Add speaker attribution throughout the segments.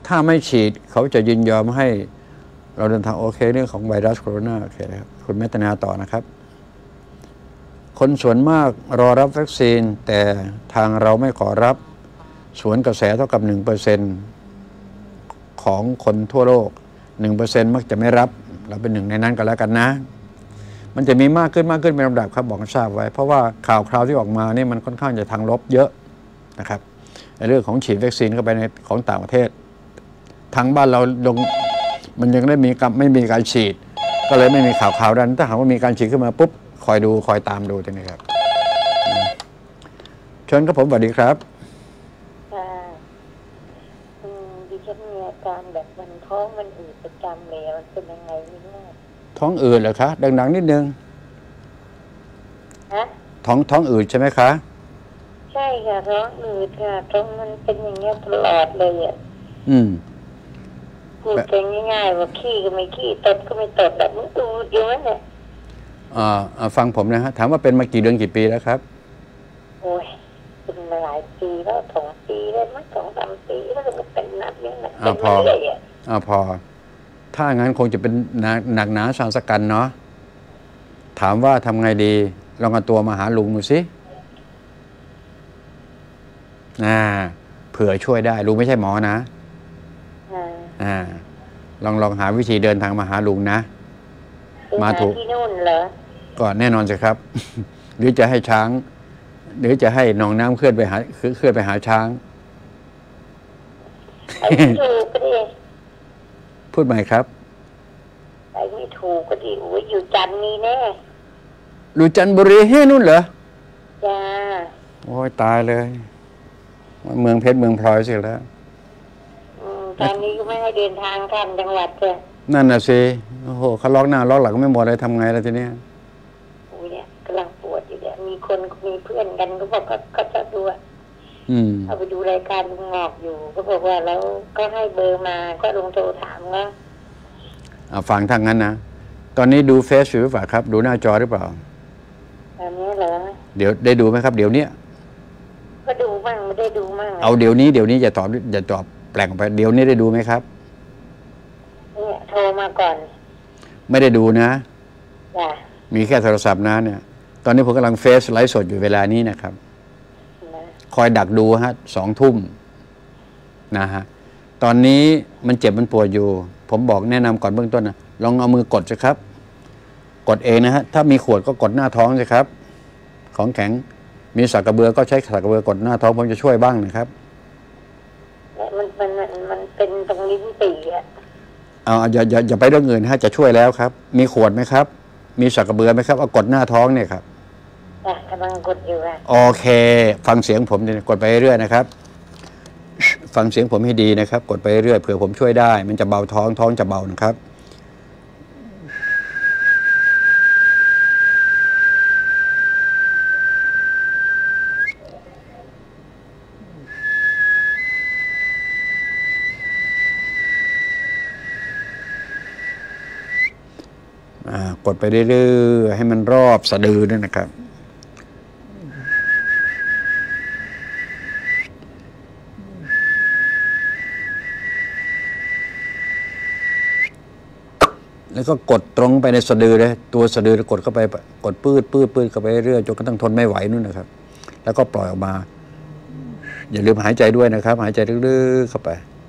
Speaker 1: ถ้าไม่ฉีดเขาจะยินยอมให้เราเดินทางโอเคเรื่องของไวรัสโคโรนาโอเคนะครับคุณเมตนาต่อนะครับ คนส่วนมากรอรับวัคซีนแต่ทางเราไม่ขอรับสวนกระแสเท่ากับ 1% ของคนทั่วโลก 1% มักจะไม่รับเราเป็นหนึ่งในนั้นก็แล้วกันนะมันจะมีมากขึ้นเป็นลำดับครับบอกให้ทราบไว้เพราะว่าข่าวคราวที่ออกมานี่มันค่อนข้างจะทางลบเยอะนะครับในเรื่องของฉีดวัคซีนเข้าไปในของต่างประเทศทางบ้านเรามันยังไม่มีการฉีดก็เลยไม่มีข่าวนั้นถ้าหากว่ามีการฉีดขึ้นมาปุ๊บคอยตามดูตรงนี้ครับเชิญครับผมสวัสดีครับ
Speaker 2: ดิฉันมีอาการแบบมันท้องมันอืดประจำเลยมันเป็นยังไงไม่รู้
Speaker 1: ท้องอืดเหรอคะดังๆนิดนึง
Speaker 2: ฮะ
Speaker 1: ท้องอืดใช่ไหมคะ
Speaker 2: ใช่ค่ะท้องอืดค่ะท้องมันเป็นอย่างเงี้ยตลอดเลยอ่ะพูดกันง่ายๆว่าขี้ก็ไม่ขี้ตดก็ไม่ตดแบบมันอืดอยู่นั่นแหละ
Speaker 1: ฟังผมนะฮะถามว่าเป็นมากี่เดือนกี่ปีแล้วครับ
Speaker 2: โอ้ยเป็นมาหลายปีแล้ว2 ปีแล้วมั้ง2-3 ปีแล้วก็เป็นนับเนี่ยเป็นมาเรื่อย
Speaker 1: พอถ้างั้นคงจะเป็นหนักหนาสาหัสกันเนาะถามว่าทำไงดีลองเอาตัวมาหาลุงดูสิเผื่อช่วยได้ลุงไม่ใช่หมอนะลองหาวิธีเดินทางมาหาลุงนะ
Speaker 2: มาถูกที่นู่นเหรอ
Speaker 1: ก็แน่นอนสิครับ หรือจะให้ช้างหรือจะให้หนองน้ำเคลื่อนไปหาช้าง
Speaker 2: ไปไม่ถูกก็ดิ
Speaker 1: พูดใหม่ครับ
Speaker 2: ไปไม่ถูกก็ดิโอ้ยอยู่จันทร์นี่แน่
Speaker 1: อยู่จันทบุรีนู่นเหรอ
Speaker 2: จ้า
Speaker 1: โอ้ยตายเลยเมืองเพชรเมืองพลอยสิแล้ว
Speaker 2: ตอนนี้ก็ไม่ให้เดินทางข้ามจังหวัดเลย
Speaker 1: นั่นน่ะสิโอ้โหเขาล็อกหน้าล็อกหลังไม่หมดเลยทำไงล่ะทีเนี้ย
Speaker 2: โอ้ยเนี่ยกำลังปวดอยู่เนี่ยมีเพื่อนกันก็บอกก็จะดูเอาไปดูรายการลุงงอกอยู่ก็บอกว่าแล้วก็ให้เบอร์มาก็ลงโทรถามว่า
Speaker 1: ฟังทางนั้นนะตอนนี้ดูเฟซอยู่หรือเปล่าครับดูหน้าจอหรือเปล่า
Speaker 2: ตอนนี้เหรอ
Speaker 1: เดี๋ยวได้ดูไหมครับเดี๋ยวนี้
Speaker 2: ก็ดูมั่งไม่ได้ดูมั่ง
Speaker 1: เอาเดี๋ยวนี้อย่าตอบแปลงไปเดี๋ยวนี้ได้ดูไหมครับ
Speaker 2: เนี่ยโทรมาก่อน
Speaker 1: ไม่ได้ดูนะมีแค่โทรศัพท์นะเนี่ยตอนนี้ผมกำลังเฟซไลฟ์สดอยู่เวลานี้นะครับคอยดักดูฮะ2 ทุ่มนะฮะตอนนี้มันเจ็บมันปวดอยู่ผมบอกแนะนำก่อนเบื้องต้นนะลองเอามือกดสิครับกดเองนะฮะถ้ามีขวดก็กดหน้าท้องสิครับของแข็งมีสักกระเบือก็ใช้สักกระเบือกดหน้าท้องผมจะช่วยบ้างนะครับ
Speaker 2: มันเป็นตรงลิ้นปี่อะ
Speaker 1: อย่าไปเรื่องอื่นฮะจะช่วยแล้วครับมีขวดไหมครับมีสักกระเบือไหมครับเอากดหน้าท้องเนี่ยครับ
Speaker 2: กำลังกดอยู่อะ
Speaker 1: โอเคฟังเสียงผมกดไปเรื่อยนะครับฟังเสียงผมให้ดีนะครับกดไปเรื่อยเผื่อผมช่วยได้มันจะเบาท้องจะเบานะครับกดไปเรื่อยๆให้มันรอบสะดือด้วยนะครับแล้วก็กดตรงไปในสะดือเลยตัวสะดือกดเข้าไปกดปื้ดเข้าไปเรื่อยจนกระทั่งทนไม่ไหวนู่นนะครับแล้วก็ปล่อยออกมาอย่าลืมหายใจด้วยนะครับหายใจลึกๆเข้าไป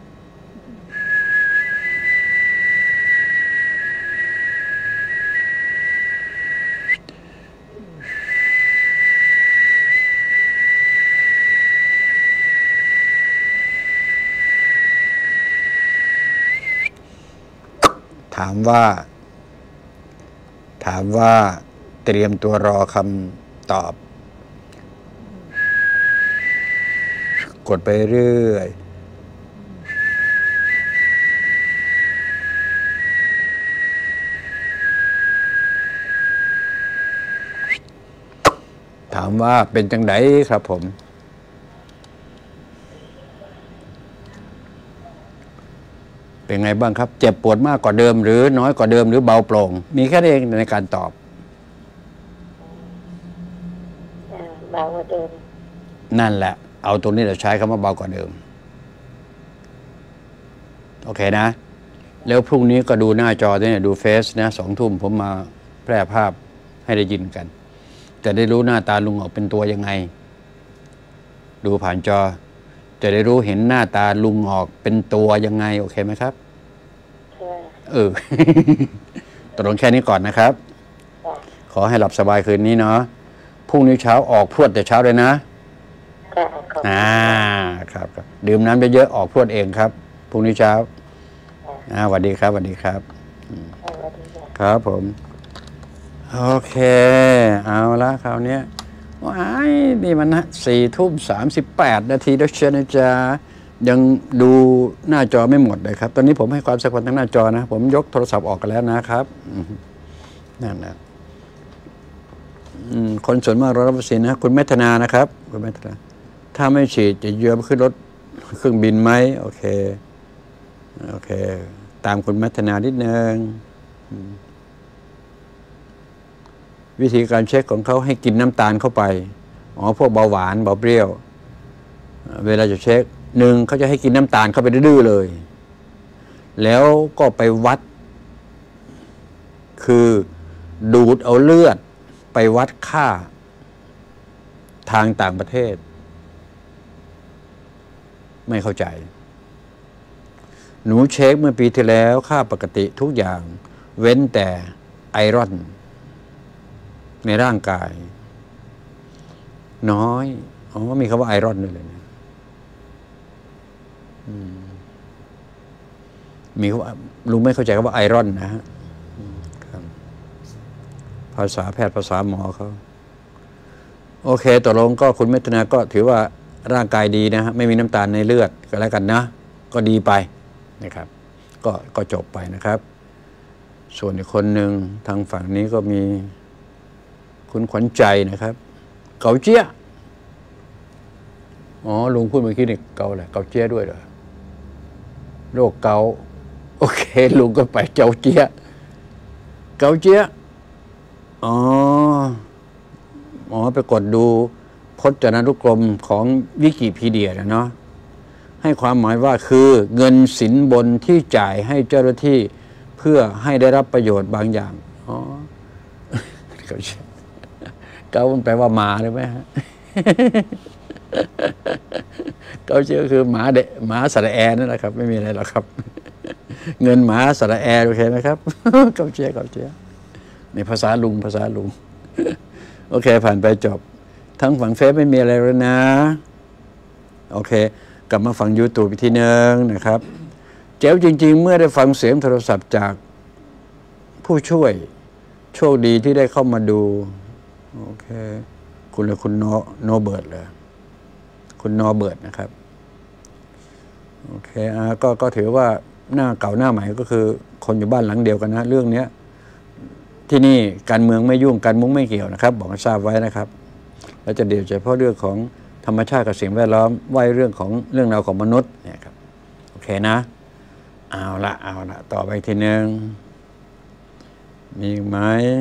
Speaker 1: ถามว่าเตรียมตัวรอคำตอบกดไปเรื่อยถามว่าเป็นจังไดครับผมเป็นไงบ้างครับเจ็บปวดมากกว่าเดิมหรือน้อยกว่าเดิมหรือเบาโปร่งมีแค่นี้เองในการตอบ
Speaker 2: เบากว่าเดิม
Speaker 1: นั่นแหละเอาตัวนี้เราใช้คำว่าเบากว่าเดิมโอเคนะแล้วพรุ่งนี้ก็ดูหน้าจอเนี่ยดูเฟซนะ2 ทุ่มผมมาแพร่ภาพให้ได้ยินกันจะได้รู้หน้าตาลุงออกเป็นตัวยังไงดูผ่านจอจะได้รู้เห็นหน้าตาลุงออกเป็นตัวยังไงโอเคไหมครับตกลงแค่นี้ก่อนนะครับขอให้หลับสบายคืนนี้เนาะพรุ่งนี้เช้าออกพรวดแต่เช้าเลยนะครับดื่มน้ำเยอะๆออกพรวดเองครับพรุ่งนี้เช้าสวัสดีครับสวัสดีครับครับผมโอเคเอาละคราวนี้ว้ายนี่มัน4:38 นาทีแล้วเชียวนะจ๊ะยังดูหน้าจอไม่หมดเลยครับตอนนี้ผมให้ความสำคัญทั้งหน้าจอนะผมยกโทรศัพท์ออกกันแล้วนะครับนั่นนะคนส่วนมากรอรับวัคซีนนะคุณเมธนานะครับคุณเมธนาถ้าไม่ฉีดจะเยือมขึ้นรถเครื่องบินไหมโอเคตามคุณเมธนานิดนึงวิธีการเช็คของเขาให้กินน้ำตาลเข้าไปพวกเบาหวานเบาเปรี้ยวเวลาจะเช็ค1เขาจะให้กินน้ำตาลเข้าไปดื้อเลยแล้วก็ไปวัดคือดูดเอาเลือดไปวัดค่าทางต่างประเทศไม่เข้าใจหนูเช็คเมื่อปีที่แล้วค่าปกติทุกอย่างเว้นแต่ไอรอนในร่างกายน้อยมีคำว่าไอรอนด้วยเลยนะมีคำว่าลุงไม่เข้าใจคำว่าไอรอนนะฮะภาษาแพทย์ภาษาหมอเขาโอเคตกลงก็คุณเมธนาก็ถือว่าร่างกายดีนะฮะไม่มีน้ำตาลในเลือดก็แล้วกันนะก็ดีไปนะครับก็จบไปนะครับส่วนอีกคนหนึ่งทางฝั่งนี้ก็มีคุณขวัญใจนะครับเกาเจี๊ยลุงพูดเมื่อกี้นี่เกาแหละเกาเจี๊ยด้วยเหรอโรคเกาโอเคลุงก็ไปเกาเจี๊ยเกาเจี๊ยไปกดดูพจนานุกรมของวิกิพีเดียนะเนาะให้ความหมายว่าคือเงินสินบนที่จ่ายให้เจ้าหน้าที่เพื่อให้ได้รับประโยชน์บางอย่างเกามันแปลว่าหมาหรือไหมฮะเกาเชื่อคือหมาสระแอนั่นแหละครับไม่มีอะไรหรอกครับเงินหมาสระแอโอเคไหมครับเกาเชื่อในภาษาลุงโอเคผ่านไปจบทั้งฝั่งเฟซไม่มีอะไรแล้วนะโอเคกลับมาฟัง YouTube อีกทีนึงนะครับเจ๋วจริงๆเมื่อได้ฟังเสียงโทรศัพท์จากผู้ช่วยโชคดีที่ได้เข้ามาดูโอเคคุณโนเบิร์ตเลยคุณนอเบิร์ตนะครับโอเคก็ถือว่าหน้าเก่าหน้าใหม่ก็คือคนอยู่บ้านหลังเดียวกันนะเรื่องนี้ที่นี่การเมืองไม่ยุ่งการมุ้งไม่เกี่ยวนะครับบอกให้ทราบไว้นะครับแล้วจะเดี๋ยวเฉพาะเรื่องของธรรมชาติกับสิ่งแวดล้อมไว้เรื่องราวของมนุษย์เนี่ยครับโอเคนะเอาละต่อไปทีนึงมีไหม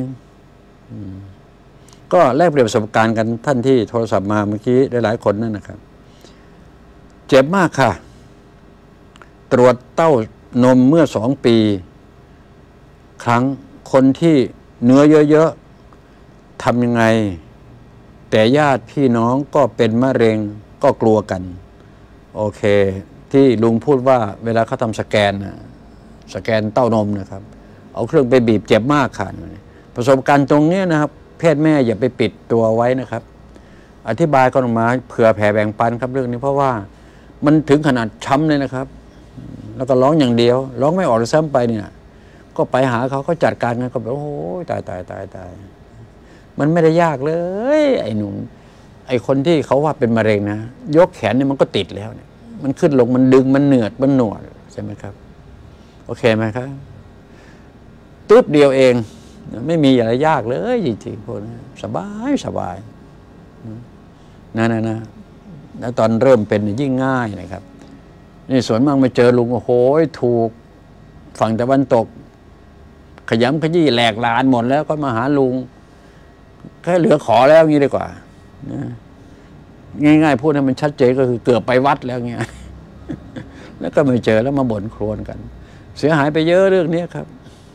Speaker 1: ก็แลกเปลี่ยนประสบการณ์กันท่านที่โทรศัพท์มาเมื่อกี้หลายๆคนนั่นนะครับเจ็บมากค่ะตรวจเต้านมเมื่อ2 ปีครั้งคนที่เนื้อเยอะๆทำยังไงแต่ญาติพี่น้องก็เป็นมะเร็งก็กลัวกันโอเคที่ลุงพูดว่าเวลาเขาทำสแกนเต้านมนะครับเอาเครื่องไปบีบเจ็บมากค่ะประสบการณ์ตรงนี้นะครับเพศแม่อย่าไปปิดตัวไว้นะครับอธิบายกันออกมาเผื่อแผ่แบ่งปันครับเรื่องนี้เพราะว่ามันถึงขนาดช้ำเลยนะครับแล้วก็ร้องอย่างเดียวร้องไม่ออกเลยซ้ำไปเนี่ยก็ไปหาเขาจัดการกันก็แบบโอ้โหตายมันไม่ได้ยากเลยไอ้หนุ่มไอ้คนที่เขาว่าเป็นมะเร็งนะยกแขนเนี่ยมันก็ติดแล้วเนี่ยมันขึ้นลงมันดึงมันเหนือดมันหนวดใช่ไหมครับโอเคไหมครับตึ๊บเดียวเองไม่มีอะไรยากเลยจริงๆพวกนี้สบายนะแล้วตอนเริ่มเป็นยิ่งง่ายนะครับนี่ส่วนมากมาเจอลุงโอ้โหถูกฝั่งตะวันตกขยำขยี้แหลกลานหมดแล้วก็มาหาลุงแค่เหลือขอแล้วงี้ดีกว่าง่ายๆพูดให้มันชัดเจนก็คือเกือบไปวัดแล้วเงี้ยแล้วก็ไม่เจอแล้วมาบ่นครวญกัน เสียหายไปเยอะเรื่องนี้ครับ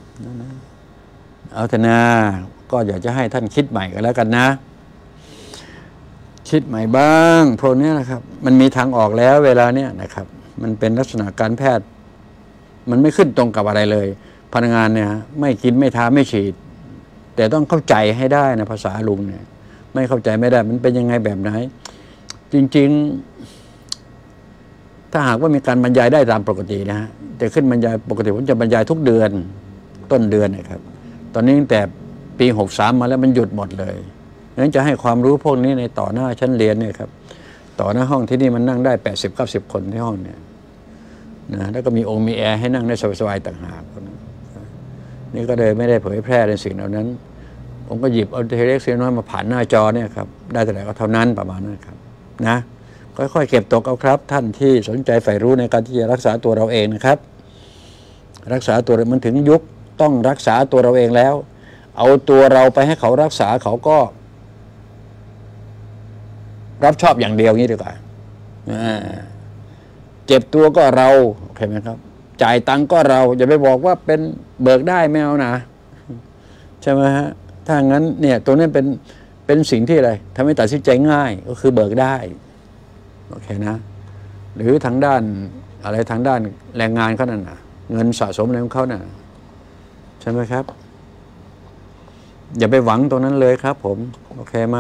Speaker 1: เอาเถอะนะก็อยากจะให้ท่านคิดใหม่กันแล้วกันนะคิดใหม่บ้างพวกนี้นะครับมันมีทางออกแล้วเวลาเนี้ยนะครับมันเป็นลักษณะการแพทย์มันไม่ขึ้นตรงกับอะไรเลยพนักงานเนี่ยไม่กินไม่ทาไม่ฉีดแต่ต้องเข้าใจให้ได้นะภาษาลุงเนี่ยไม่เข้าใจไม่ได้มันเป็นยังไงแบบไหนจริงๆถ้าหากว่ามีการบรรยายได้ตามปกตินะฮะแต่ขึ้นบรรยายปกติผมจะบรรยายทุกเดือนต้นเดือนนะครับตอนนี้ตั้งแต่ปี63มาแล้วมันหยุดหมดเลยงั้นจะให้ความรู้พวกนี้ในต่อหน้าชั้นเรียนเนี่ยครับต่อหน้าห้องที่นี่มันนั่งได้80-90 คนที่ห้องเนี่ยนะแล้วก็มีองค์มีแอร์ให้นั่งได้สบายๆต่างหากนี่ก็เลยไม่ได้เผยแพร่ในสิ่งเหล่านั้นผมก็หยิบเอาเทเล็กเสียน้อยมาผ่านหน้าจอเนี่ยครับได้แต่ไหนก็เท่านั้นประมาณนั้นครับนะค่อยๆเก็บตกเอาครับท่านที่สนใจใฝ่รู้ในการที่จะรักษาตัวเราเองนะครับรักษาตัวมันถึงยุคต้องรักษาตัวเราเองแล้วเอาตัวเราไปให้เขารักษาเขาก็รับชอบอย่างเดียวงี้ดีกว่าเจ็บตัวก็เราโอเคไหมครับจ่ายตังก็เราอย่าไปบอกว่าเป็นเบิกได้ไม่เอานะใช่ไหมฮะถ้างั้นเนี่ยตัวนี้เป็นสิ่งที่อะไรทำให้ตัดสินใจง่ายก็คือเบิกได้โอเคนะหรือทางด้านอะไรทางด้านแรงงานเขานั่นนะเงินสะสมอะไรของเขาน่ะใช่ไหมครับอย่าไปหวังตรงนั้นเลยครับผมโอเคไหม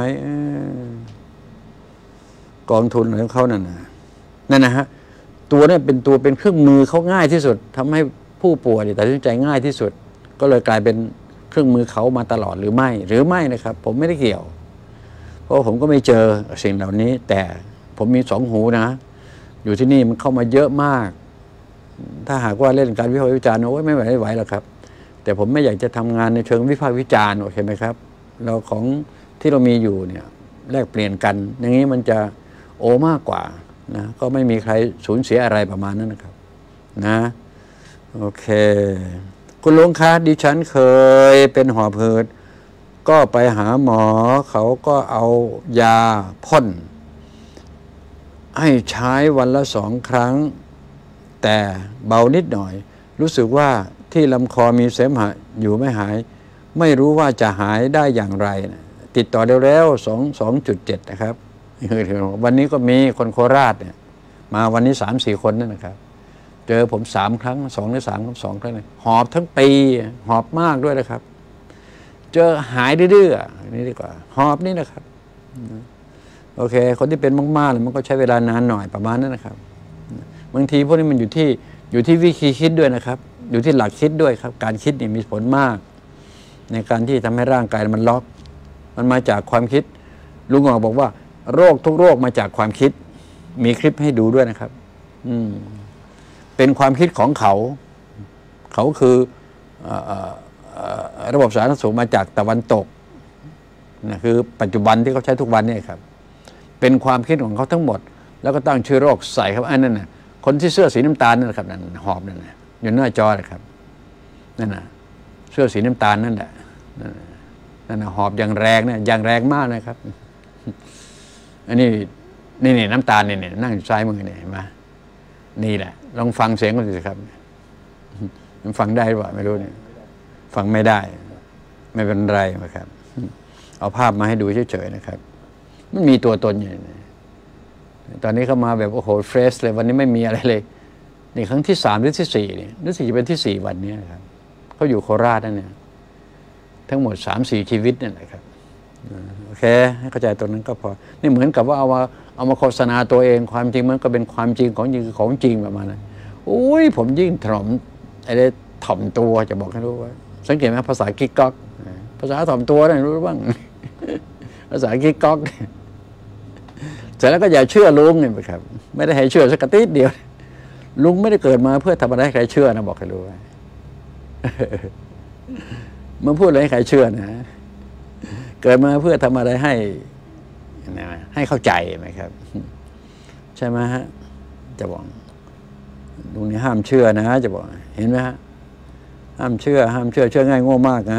Speaker 1: กองทุนของเขานั่นนะฮะตัวนี้เป็นตัวเป็นเครื่องมือเขาง่ายที่สุดทำให้ผู้ป่วยตัดสินใจง่ายที่สุดก็เลยกลายเป็นเครื่องมือเขามาตลอดหรือไม่นะครับผมไม่ได้เกี่ยวเพราะผมก็ไม่เจอสิ่งเหล่านี้แต่ผมมี2 หูนะอยู่ที่นี่มันเข้ามาเยอะมากถ้าหากว่าเล่นการวิพากษ์วิจารณ์โอ้ยไม่ไหวหรอกครับแต่ผมไม่อยากจะทำงานในเชิงวิพากษ์วิจารณ์โอเคไหมครับเราของที่เรามีอยู่เนี่ยแลกเปลี่ยนกันอย่างนี้มันจะโอมากกว่านะก็ไม่มีใครสูญเสียอะไรประมาณนั้นนะครับนะโอเคคุณลุงคะดิฉันเคยเป็นหอบหืดก็ไปหาหมอเขาก็เอายาพ่นให้ใช้วันละ2 ครั้งแต่เบานิดหน่อยรู้สึกว่าที่ลำคอมีเสมหะอยู่ไม่หายไม่รู้ว่าจะหายได้อย่างไรติดต่อเร็วๆ2.7นะครับวันนี้ก็มีคนโคราชเนี่ยมาวันนี้3-4 คนนั่นนะครับเจอผม3 ครั้ง2 หรือ 3 ครั้ง 2 ครั้งเลยหอบทั้งปีหอบมากด้วยนะครับเจอหายดื้อๆนี่ดีกว่าหอบนี่นะครับโอเคคนที่เป็นมากๆเลยมันก็ใช้เวลานานหน่อยประมาณนั้นนะครับบางทีพวกนี้มันอยู่ที่วิธีคิดด้วยนะครับอยู่ที่หลักคิดด้วยครับการคิดนี่มีผลมากในการที่ทำให้ร่างกายมันล็อกมันมาจากความคิดลุงบอกว่าโรคทุกโรคมาจากความคิดมีคลิปให้ดูด้วยนะครับเป็นความคิดของเขาคือระบบสาธารณสุขมาจากตะวันตกนะคือปัจจุบันที่เขาใช้ทุกวันนี่ครับเป็นความคิดของเขาทั้งหมดแล้วก็ตั้งชื่อโรคใส่ครับอันนั้นนะคนที่เสื้อสีน้ำตาลนั่นนะครับนั่นหอบนั่นนะอยู่หน้าจอนะครับนั่นนะเสื้อสีน้ำตาลนั่นแหละนั่นนะหอบอย่างแรงนะอย่างแรงมากนะครับอันนี้นี่น้ำตาลนี่นั่งอยู่ซ้ายมือเนี่ยเห็นไหมนี่แหละลองฟังเสียงกันสิครับมันฟังได้หรือเปล่าไม่รู้เนี่ยฟังไม่ได้ไม่เป็นไรนะครับเอาภาพมาให้ดูเฉยๆนะครับมันมีตัวตนอยู่ตอนนี้เขามาแบบโอ้โหเฟรชเลยวันนี้ไม่มีอะไรเลยนี่ครั้งที่3หรือที่4เนี่ยรู้สึกจะเป็นที่4วันนี้ครับเขาอยู่โคราชนั่นเนี่ยทั้งหมด3-4 ชีวิตนั่นแหละครับโอเคให้เข้าใจตรงนั้นก็พอนี่เหมือนกับว่าเอามาโฆษณาตัวเองความจริงมันก็เป็นความจริงของจริงของจริงประมาณนั้นโอ้ยผมยิ่งถ่อมอะไรถ่อมตัวจะบอกให้รู้ว่าสังเกตไหมภาษากิ๊กก๊อกภาษาถ่อมตัวนะรู้บ้างภาษากิ๊กก๊อกเสร็จแล้วก็อย่าเชื่อลุงเนี่ยครับไม่ได้ให้เชื่อสักติดเดียวลุงไม่ได้เกิดมาเพื่อทำอะไรให้ใครเชื่อนะบอกให้รู้ไว้มันพูดอะไรให้ใครเชื่อนะเกิดมาเพื่อทำอะไรให้เข้าใจไหมครับใช่ไหมฮะจะบอกลุงนี่ห้ามเชื่อนะจะบอกเห็นไหมฮะห้ามเชื่อเชื่อง่ายโง่มากไง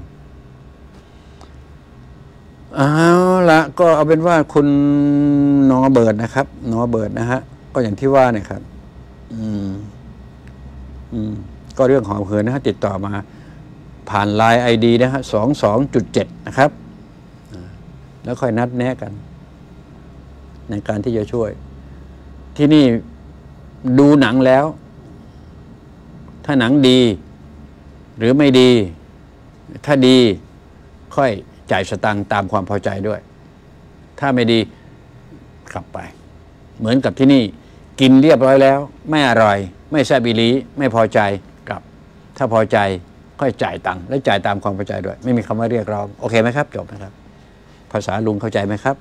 Speaker 1: เอาละก็เอาเป็นว่าคุณนอเบิร์ดนะครับนอเบิร์ดนะฮะก็อย่างที่ว่าเนี่ยครับก็เรื่องของเหินนะฮะติดต่อมาผ่านไลน์ ID นะฮะ22.7นะครับแล้วค่อยนัดแนะกันในการที่จะช่วย ที่นี่ดูหนังแล้ว ถ้าหนังดีหรือไม่ดี ถ้าดีค่อยจ่ายสตังค์ตามความพอใจด้วย ถ้าไม่ดีกลับไปเหมือนกับที่นี่กินเรียบร้อยแล้วไม่อร่อยไม่แซ่บอีหลีไม่พอใจกลับถ้าพอใจค่อยจ่ายตังค์และจ่ายตามความพอใจด้วยไม่มีคำว่าเรียกร้องโอเคไหมครับจบนะครับภาษาลุงเข้าใจไหมครับ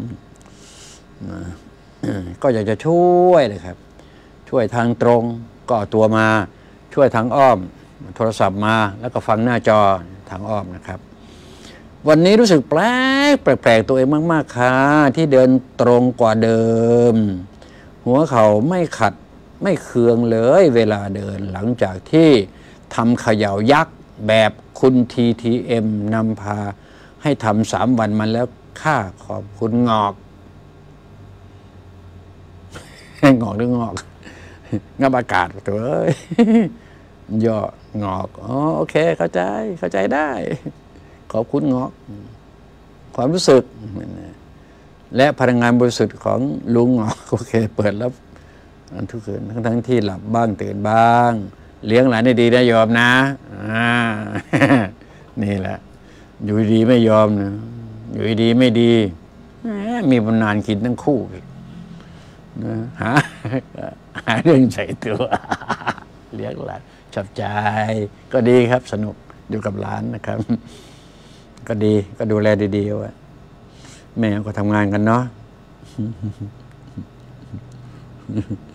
Speaker 1: ก็อยากจะช่วยเลยครับช่วยทางตรงก็ตัวมาช่วยทางอ้อมโทรศัพท์มาแล้วก็ฟังหน้าจอทางอ้อมนะครับวันนี้รู้สึกแปลกตัวเองมากๆค่ะที่เดินตรงกว่าเดิมหัวเข่าไม่ขัดไม่เคืองเลยเวลาเดินหลังจากที่ทำเขย่ายักษ์แบบคุณ TTM นำพาให้ทำ3 วันมาแล้วค่าขอบคุณงอกงอกหรืองอกงับอากาศตัวเอ้ยย่องอกโอเคเข้าใจได้ขอบคุณงอกความรู้สึกและพลังงานบริสุทธิ์ของลุงงอกโอเคเปิดแล้วทุกคืนทั้งที่หลับบ้างตื่นบ้างเลี้ยงหลานได้ดีนะยอมนะนี่แหละอยู่ดีไม่ยอมนะอยู่ดีไม่ดีมีบำนาญกินทั้งคู่นะหาเรื่องใส่ตัวเลี้ยงหลานชอบใจก็ดีครับสนุกอยู่กับหลานนะครับก็ดีก็ดูแลดีๆไว้แม่ก็ทำงานกันเนาะ